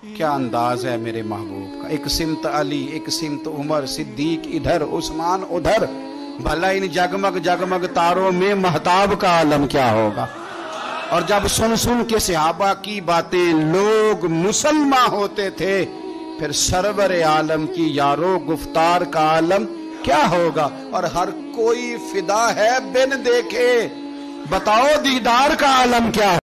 क्या अंदाज है मेरे महबूब का। एक सिमत अली, एक सिमत उमर, सिद्दीक इधर, उस्मान उधर। भला इन जगमग जगमग तारों में महताब का आलम क्या होगा। और जब सुन सुन के सहाबा की बातें लोग मुसलमान होते थे, फिर सरवर आलम की यारो गुफ्तार का आलम क्या होगा। और हर कोई फिदा है बिन देखे, बताओ दीदार का आलम क्या है।